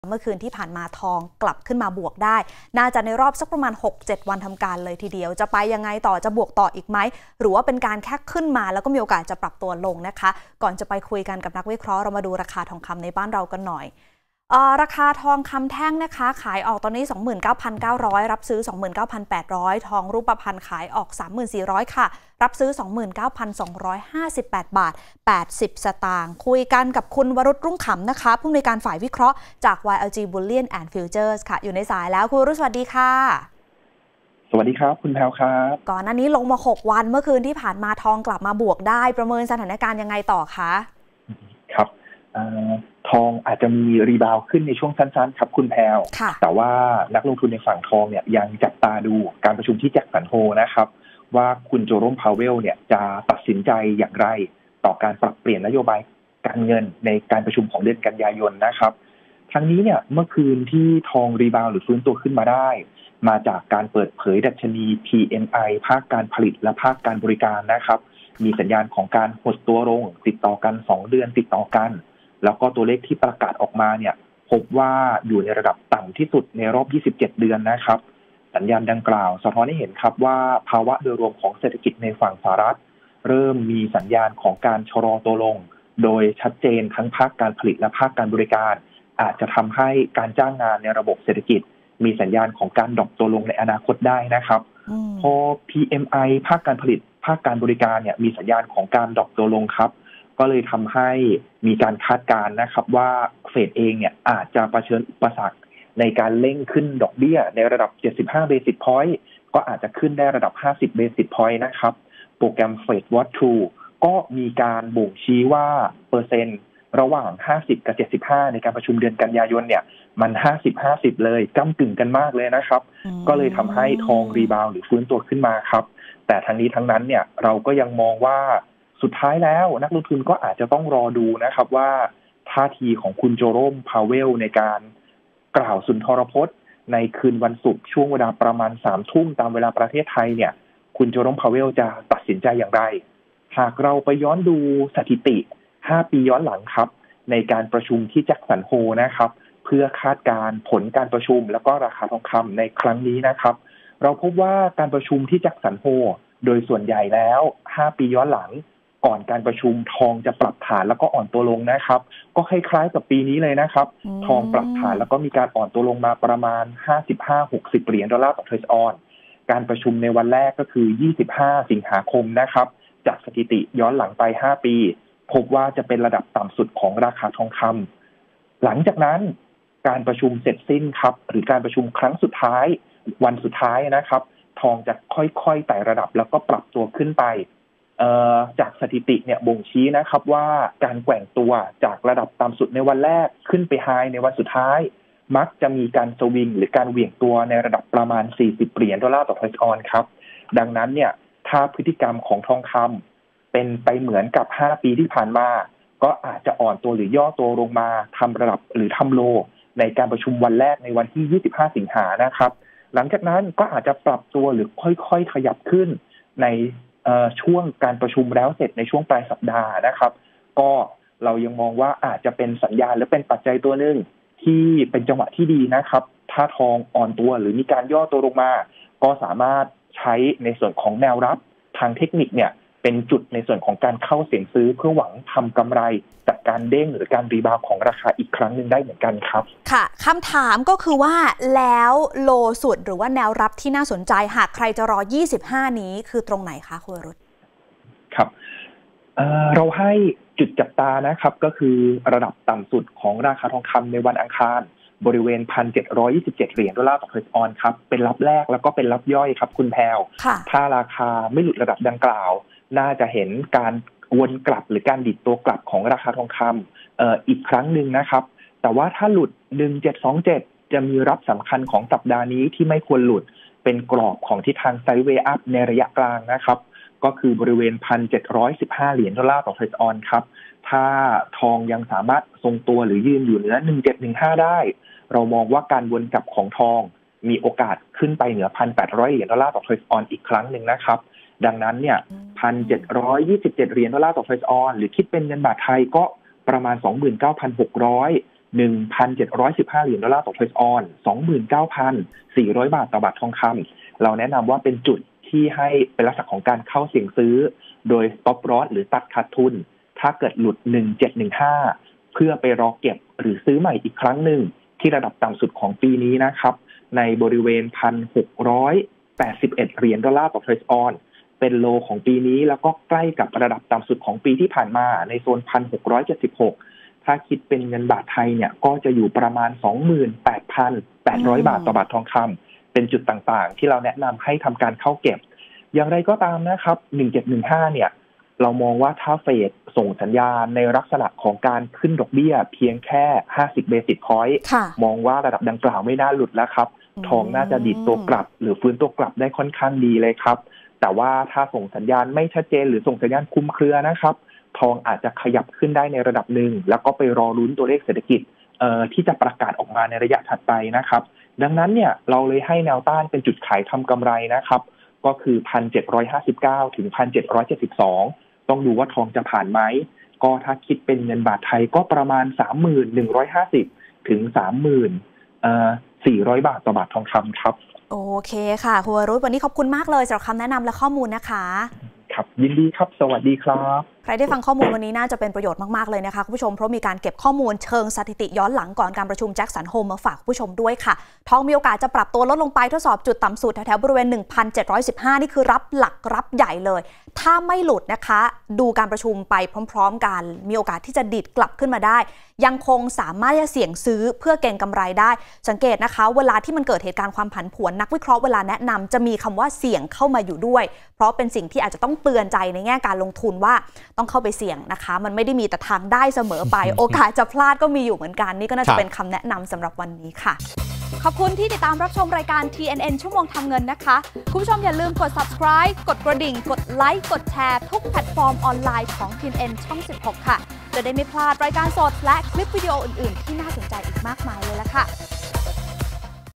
เมื่อคืนที่ผ่านมาทองกลับขึ้นมาบวกได้น่าจะในรอบสักประมาณ 6-7 วันทำการเลยทีเดียวจะไปยังไงต่อจะบวกต่ออีกไหมหรือว่าเป็นการแค่ขึ้นมาแล้วก็มีโอกาสจะปรับตัวลงนะคะก่อนจะไปคุยกันกับนักวิเคราะห์เรามาดูราคาทองคำในบ้านเรากันหน่อยราคาทองคำแท่งนะคะขายออกตอนนี้ 29,900 รับซื้อ 29,800 ทองรูปพรรณขายออก 34,000 ค่ะรับซื้อ 29,258 บาท 80 สตางค์คุยกันกับคุณวรุษรุ่งขำนะคะผู้อำนวยการฝ่ายวิเคราะห์จาก YLG Bullion and Futures ค่ะอยู่ในสายแล้วคุณวรุษสวัสดีค่ะสวัสดีครับคุณแพรวครับก่อนหน้านี้ลงมา6วันเมื่อคืนที่ผ่านมาทองกลับมาบวกได้ประเมินสถานการณ์ยังไงต่อคะครับทองอาจจะมีรีบาวขึ้นในช่วงสั้นๆครับคุณแพรวแต่ว่านักลงทุนในฝั่งทองเนี่ยยังจับตาดูการประชุมที่แจ็คสันโฮนะครับว่าคุณโจโรมพาวเวลเนี่ยจะตัดสินใจอย่างไรต่อการปรับเปลี่ยนนโยบายการเงินในการประชุมของเดือนกันยายนนะครับทั้งนี้เนี่ยเมื่อคืนที่ทองรีบาวหรือฟื้นตัวขึ้นมาได้มาจากการเปิดเผยดัชนี PMI ภาคการผลิตและภาคการบริการนะครับมีสัญญาณของการหดตัวลงติดต่อกัน2เดือนติดต่อกันแล้วก็ตัวเลขที่ประกาศออกมาเนี่ยพบว่าอยู่ในระดับต่ำที่สุดในรอบ27เดือนนะครับสัญญาณดังกล่าวสะท้อนให้เห็นครับว่าภาวะโดยรวมของเศรษฐกิจในฝั่งสหรัฐเริ่มมีสัญญาณของการชะลอตัวลงโดยชัดเจนทั้งภาคการผลิตและภาคการบริการอาจจะทำให้การจ้างงานในระบบเศรษฐกิจมีสัญญาณของการดรอปตัวลงในอนาคตได้นะครับพอ PMI ภาคการผลิตภาคการบริการเนี่ยมีสัญญาณของการดรอปตัวลงครับก็เลยทำให้มีการคาดการณ์นะครับว่าเฟดเองเนี่ยอาจจะเผชิญอุปสรรคในการเร่งขึ้นดอกเบี้ยในระดับ75 Basis Point ก็อาจจะขึ้นได้ระดับ50 Basis Point นะครับโปรแกรม Fed Watch 2ก็มีการบ่งชี้ว่าเปอร์เซ็นต์ระหว่าง50กับ75ในการประชุมเดือนกันยายนเนี่ยมัน50-50เลยก้ำกึ่งกันมากเลยนะครับก็เลยทำให้ทองรีบาวหรือฟื้นตัวขึ้นมาครับแต่ทั้งนี้ทั้งนั้นเนี่ยเราก็ยังมองว่าสุดท้ายแล้วนักลงทุนก็อาจจะต้องรอดูนะครับว่าท่าทีของคุณโจโรมพาวเวลในการกล่าวสุนทรพจน์ในคืนวันศุกร์ช่วงเวลาประมาณ3 ทุ่มตามเวลาประเทศไทยเนี่ยคุณโจโรมพาวเวลจะตัดสินใจอย่างไรหากเราไปย้อนดูสถิติ5 ปีย้อนหลังครับในการประชุมที่แจ็คสันโฮนะครับเพื่อคาดการณ์ผลการประชุมแล้วก็ราคาทองคำในครั้งนี้นะครับเราพบว่าการประชุมที่แจ็คสันโฮโดยส่วนใหญ่แล้ว5 ปีย้อนหลังก่อนการประชุมทองจะปรับฐานแล้วก็อ่อนตัวลงนะครับก็คล้ายๆกับปีนี้เลยนะครับทองปรับฐานแล้วก็มีการอ่อนตัวลงมาประมาณ 55-60 เหรียญดอลลาร์ต่อทรัลออนการประชุมในวันแรกก็คือ25 สิงหาคมนะครับจากสถิติย้อนหลังไป5 ปีพบว่าจะเป็นระดับต่ำสุดของราคาทองคำหลังจากนั้นการประชุมเสร็จสิ้นครับหรือการประชุมครั้งสุดท้ายวันสุดท้ายนะครับทองจะค่อยๆไต่ระดับแล้วก็ปรับตัวขึ้นไปจากสถิติเนี่ยบ่งชี้นะครับว่าการแกว่งตัวจากระดับต่ำสุดในวันแรกขึ้นไปไฮในวันสุดท้ายมักจะมีการสวิงหรือการเหวี่ยงตัวในระดับประมาณ40 เหรียญดอลลาร์ต่อทรัลออนครับดังนั้นเนี่ยถ้าพฤติกรรมของทองคำเป็นไปเหมือนกับ5 ปีที่ผ่านมาก็อาจจะอ่อนตัวหรือย่อตัวลงมาทำระดับหรือทำโลในการประชุมวันแรกในวันที่25 สิงหานะครับหลังจากนั้นก็อาจจะปรับตัวหรือค่อยๆขยับขึ้นในช่วงการประชุมแล้วเสร็จในช่วงปลายสัปดาห์นะครับก็เรายังมองว่าอาจจะเป็นสัญญาณและเป็นปัจจัยตัวหนึ่งที่เป็นจังหวะที่ดีนะครับถ้าทองอ่อนตัวหรือมีการย่อตัวลงมาก็สามารถใช้ในส่วนของแนวรับทางเทคนิคเนี่ยเป็นจุดในส่วนของการเข้าเสี่ยงซื้อเพื่อหวังทำกำไรจากการเด้งหรือการรีบาวของราคาอีกครั้งหนึ่งได้เหมือนกันครับค่ะคำถามก็คือว่าแล้วโลสุดหรือว่าแนวรับที่น่าสนใจหากใครจะรอ25นี้คือตรงไหนคะคุณวรุษครับเราให้จุดจับตานะครับก็คือระดับต่ำสุดของราคาทองคำในวันอังคารบริเวณ 1,727 เหรียญดอลลาร์ต่อทรัลออนครับเป็นรับแรกแล้วก็เป็นรับย่อยครับคุณแพรวถ้าราคาไม่หลุดระดับดังกล่าวน่าจะเห็นการวนกลับหรือการดิดตัวกลับของราคาทองคำอีกครั้งหนึ่งนะครับแต่ว่าถ้าหลุด1727จะมีรับสำคัญของสัปดาห์นี้ที่ไม่ควรหลุดเป็นกรอบของทิศทางไซด์เวย์อัพในระยะกลางนะครับก็คือบริเวณ 1,715 เหรียญดอลลาร์ต่อทรัลออนครับถ้าทองยังสามารถทรงตัวหรือยืนอยู่เหนือ1715ได้เรามองว่าการวนกลับของทองมีโอกาสขึ้นไปเหนือ 1,800 เหรียญดอลลาร์ต่อทรัลออนอีกครั้งหนึ่งนะครับดังนั้นเนี่ย 1,727 เหรียญดอลลาร์ต่อทรัลออนหรือคิดเป็นเงินบาทไทยก็ประมาณ 29,600 $1,715 ต่อ Trace On 29,400 บาทต่อบาททองคำเราแนะนำว่าเป็นจุดที่ให้เป็นลักษณะของการเข้าเสี่ยงซื้อโดย stop loss หรือตัดขาดทุนถ้าเกิดหลุด1715เพื่อไปรอเก็บหรือซื้อใหม่อีกครั้งหนึ่งที่ระดับต่ำสุดของปีนี้นะครับในบริเวณ $1,681 ต่อ Trace On เป็นโลของปีนี้แล้วก็ใกล้กับระดับต่ำสุดของปีที่ผ่านมาในโซน 1,676 ถ้าคิดเป็นเงินบาทไทยเนี่ยก็จะอยู่ประมาณ 28,800 บาทต่อบาททองคำเป็นจุดต่างๆที่เราแนะนำให้ทำการเข้าเก็บอย่างไรก็ตามนะครับ1715เนี่ยเรามองว่าถ้าเฟดส่งสัญญาณในลักษณะของการขึ้นดอกเบี้ยเพียงแค่50เบสิสพอยต์มองว่าระดับดังกล่าวไม่น่าหลุดแล้วครับทองน่าจะดีดตัวกลับหรือฟื้นตัวกลับได้ค่อนข้างดีเลยครับแต่ว่าถ้าส่งสัญญาณไม่ชัดเจนหรือส่งสัญญาณคลุมเครือนะครับทองอาจจะขยับขึ้นได้ในระดับหนึ่งแล้วก็ไปรอลุ้นตัวเลขเศรษฐกิจที่จะประกาศออกมาในระยะถัดไปนะครับดังนั้นเนี่ยเราเลยให้แนวต้านเป็นจุดขายทำกำไรนะครับก็คือ 1,759 ถึง 1,772 ต้องดูว่าทองจะผ่านไหมก็ถ้าคิดเป็นเงินบาทไทยก็ประมาณ 3,150 ถึง 3,400 บาทต่อบาททองคำครับโอเคค่ะคุณวรุษวันนี้ขอบคุณมากเลยสำหรับคำแนะนำและข้อมูลนะคะครับยินดีครับสวัสดีครับใครได้ฟังข้อมูลวันนี้น่าจะเป็นประโยชน์มากๆเลยนะคะคุณผู้ชมเพราะมีการเก็บข้อมูลเชิงสถิติย้อนหลังก่อนการประชุมแจ็คสันโฮมาฝากผู้ชมด้วยค่ะทองมีโอกาสจะปรับตัวลดลงไปทดสอบจุดต่ำสุดแถวๆบริเวณ 1,715 นี่คือรับหลักรับใหญ่เลยถ้าไม่หลุดนะคะดูการประชุมไปพร้อมๆกันมีโอกาสที่จะดิดกลับขึ้นมาได้ยังคงสามารถจะเสี่ยงซื้อเพื่อเก็งกำไรได้สังเกตนะคะเวลาที่มันเกิดเหตุการณ์ความผันผวนนักวิเคราะห์เวลาแนะนำจะมีคำว่าเสี่ยงเข้ามาอยู่ด้วยเพราะเป็นสิ่งที่อาจจะต้องเตือนใจในแง่การลงทุนว่าต้องเข้าไปเสี่ยงนะคะมันไม่ได้มีแต่ทางได้เสมอไป โอกาสจะพลาดก็มีอยู่เหมือนกันนี่ก็น่าจะเป็นคำแนะนำสำหรับวันนี้ค่ะขอบคุณที่ติดตามรับชมรายการ TNN ชั่วโมงทำเงินนะคะคุณผู้ชมอย่าลืมกด subscribe กดกระดิ่งกดไลค์กดแชร์ทุกแพลตฟอร์มออนไลน์ของ TNN ช่อง 16 ค่ะจะได้ไม่พลาดรายการสดและคลิปวิดีโออื่นๆที่น่าสนใจอีกมากมายเลยละค่ะ